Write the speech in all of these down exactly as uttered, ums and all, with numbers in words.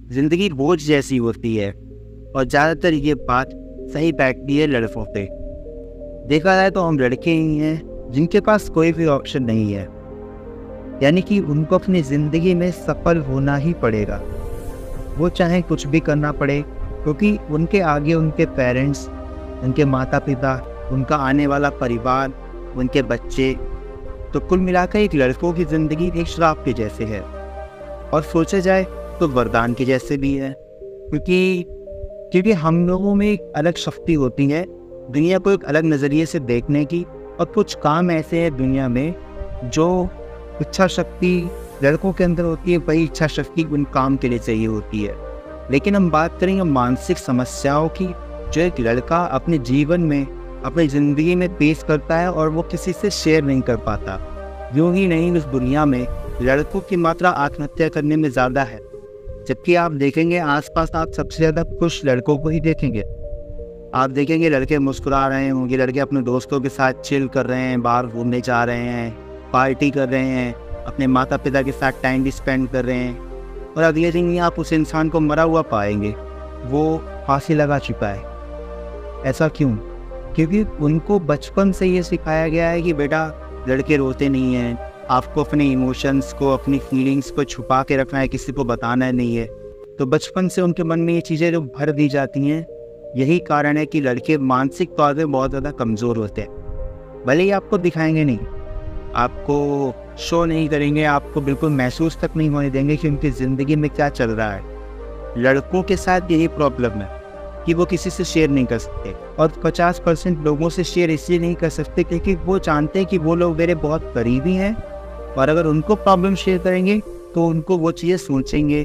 ज़िंदगी बोझ जैसी होती है और ज़्यादातर ये बात सही बैठती है लड़कों पे। देखा जाए तो हम लड़के ही हैं जिनके पास कोई भी ऑप्शन नहीं है, यानी कि उनको अपनी ज़िंदगी में सफल होना ही पड़ेगा, वो चाहे कुछ भी करना पड़े, क्योंकि उनके आगे उनके पेरेंट्स, उनके माता पिता, उनका आने वाला परिवार, उनके बच्चे। तो कुल मिलाकर एक लड़कों की ज़िंदगी एक श्राप के जैसे है और सोचा जाए तो वरदान के जैसे भी है, क्योंकि क्योंकि हम लोगों में एक अलग शक्ति होती है दुनिया को एक अलग नज़रिए से देखने की। और कुछ काम ऐसे हैं दुनिया में जो इच्छा शक्ति लड़कों के अंदर होती है, वही इच्छा शक्ति उन काम के लिए चाहिए होती है। लेकिन हम बात करेंगे मानसिक समस्याओं की, जो एक लड़का अपने जीवन में, अपनी ज़िंदगी में पेश करता है और वो किसी से शेयर नहीं कर पाता। यूँ ही नहीं, इस दुनिया में लड़कों की मात्रा आत्महत्या करने में ज़्यादा है, जबकि आप देखेंगे आसपास आप सबसे ज़्यादा खुश लड़कों को ही देखेंगे। आप देखेंगे लड़के मुस्कुरा रहे होंगे, लड़के अपने दोस्तों के साथ चिल कर रहे हैं, बाहर घूमने जा रहे हैं, पार्टी कर रहे हैं, अपने माता पिता के साथ टाइम भी स्पेंड कर रहे हैं। और अगले दिन ही आप उस इंसान को मरा हुआ पाएंगे, वो फांसी लगा चुका है। ऐसा क्यों? क्योंकि उनको बचपन से ये सिखाया गया है कि बेटा लड़के रोते नहीं हैं, आपको अपने इमोशंस को, अपनी फीलिंग्स को छुपा के रखना है, किसी को बताना नहीं है। तो बचपन से उनके मन में ये चीज़ें जो भर दी जाती हैं, यही कारण है कि लड़के मानसिक तौर पे बहुत ज़्यादा कमज़ोर होते हैं। भले ही आपको दिखाएंगे नहीं, आपको शो नहीं करेंगे, आपको बिल्कुल महसूस तक नहीं होने देंगे कि उनकी ज़िंदगी में क्या चल रहा है। लड़कों के साथ यही प्रॉब्लम है कि वो किसी से शेयर नहीं कर सकते, और पचास परसेंट लोगों से शेयर इसलिए नहीं कर सकते क्योंकि वो जानते हैं कि वो लोग मेरे बहुत करीबी हैं, और अगर उनको प्रॉब्लम शेयर करेंगे तो उनको वो चीज़ें सोचेंगे।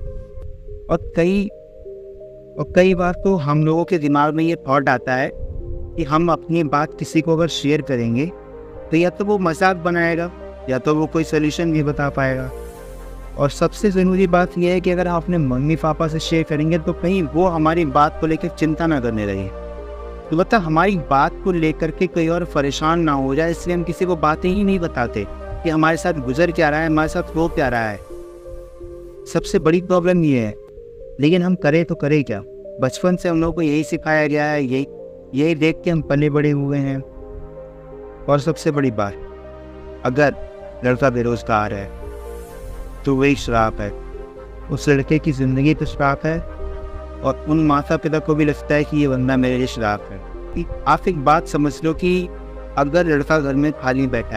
और कई और कई बार तो हम लोगों के दिमाग में ये थॉट आता है कि हम अपनी बात किसी को अगर शेयर करेंगे तो या तो वो मजाक बनाएगा या तो वो कोई सोल्यूशन नहीं बता पाएगा। और सबसे ज़रूरी बात यह है कि अगर आप अपने मम्मी पापा से शेयर करेंगे तो कहीं वो हमारी बात को लेकर चिंता ना करने लगे, तो मतलब हमारी बात को लेकर के कोई और परेशान ना हो जाए, इसलिए हम किसी को बातें ही नहीं बताते कि हमारे साथ गुजर क्या रहा है, हमारे साथ हो क्या रहा है। सबसे बड़ी प्रॉब्लम ये है। लेकिन हम करें तो करें क्या? बचपन से हम लोगों को यही सिखाया गया है, यही यही देख के हम पले बड़े हुए हैं। और सबसे बड़ी बात, अगर लड़का बेरोजगार है तो वही श्राप है, उस लड़के की ज़िंदगी तो श्राप है, और उन माता पिता को भी लगता है कि ये बंदा मेरे लिए श्राप है। आप एक बात समझ लो कि अगर लड़का घर में खाली बैठा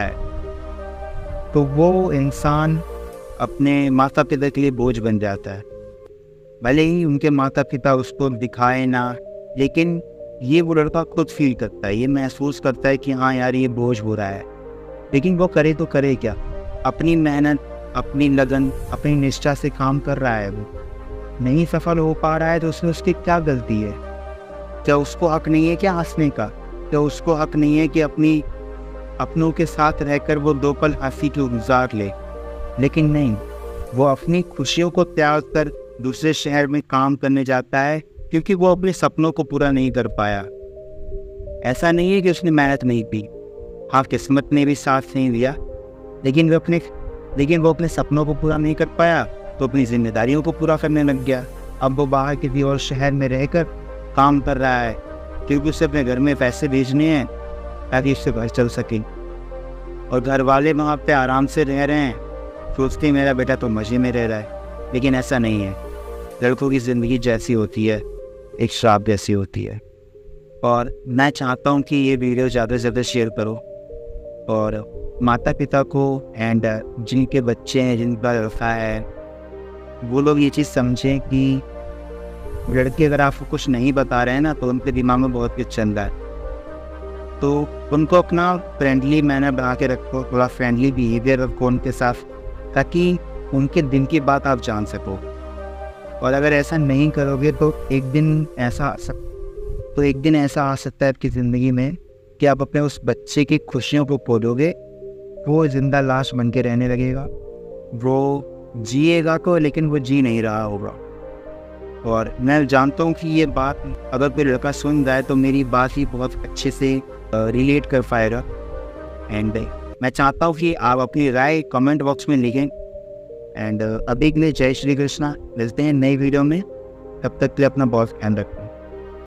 है तो वो इंसान अपने माता पिता के लिए बोझ बन जाता है। भले ही उनके माता पिता उसको दिखाए ना, लेकिन ये वो लड़का खुद फील करता है, ये महसूस करता है कि हाँ यार ये बोझ हो रहा है। लेकिन वो करे तो करे क्या? अपनी मेहनत, अपनी लगन, अपनी निष्ठा से काम कर रहा है, वो नहीं सफल हो पा रहा है तो उसमें उसकी क्या गलती है? क्या उसको हक नहीं है क्या हंसने का? क्या उसको हक नहीं है कि अपनी अपनों के साथ रहकर वो दो पल हंसी के गुजार ले? लेकिन नहीं, वो अपनी खुशियों को त्याग कर दूसरे शहर में काम करने जाता है क्योंकि वो अपने सपनों को पूरा नहीं कर पाया। ऐसा नहीं है कि उसने मेहनत नहीं की, हाँ किस्मत ने भी साथ नहीं दिया, लेकिन वो अपने लेकिन वो अपने सपनों को पूरा नहीं कर पाया तो अपनी जिम्मेदारियों को पूरा करने लग गया। अब वो बाहर किसी और शहर में रहकर काम कर रहा है क्योंकि उसे अपने घर में पैसे भेजने हैं ताकि उससे घर चल सके, और घर वाले वहाँ पे आराम से रह रहे हैं, सोचते हैं मेरा बेटा तो मज़े में रह रहा है। लेकिन ऐसा नहीं है। लड़कों की ज़िंदगी जैसी होती है एक श्राप जैसी होती है। और मैं चाहता हूँ कि ये वीडियो ज़्यादा से ज़्यादा शेयर करो, और माता पिता को एंड जिनके बच्चे हैं, जिनका लड़का है, वो लोग ये चीज़ समझें कि लड़के अगर आपको कुछ नहीं बता रहे हैं ना तो उनके दिमाग में बहुत कुछ चल रहा है, तो उनको अपना फ्रेंडली मैनर बना के रखो, थोड़ा फ्रेंडली बिहेवियर रखो उनके साथ, ताकि उनके दिन की बात आप जान सको। और अगर ऐसा नहीं करोगे तो एक दिन ऐसा आ सक तो एक दिन ऐसा आ सकता है आपकी ज़िंदगी में कि आप अपने उस बच्चे की खुशियों को खो दोगे, वो जिंदा लाश बन के रहने लगेगा, वो जिएगा तो लेकिन वो जी नहीं रहा होगा। और मैं जानता हूँ कि ये बात अगर कोई लड़का सुन रहा है तो मेरी बात ही बहुत अच्छे से रिलेट कर पाएगा। एंड मैं चाहता हूँ कि आप अपनी राय कमेंट बॉक्स में लिखें एंड अभी के लिए जय श्री कृष्णा, मिलते हैं नई वीडियो में। तब तक के लिए अपना बहुत ध्यान रखें।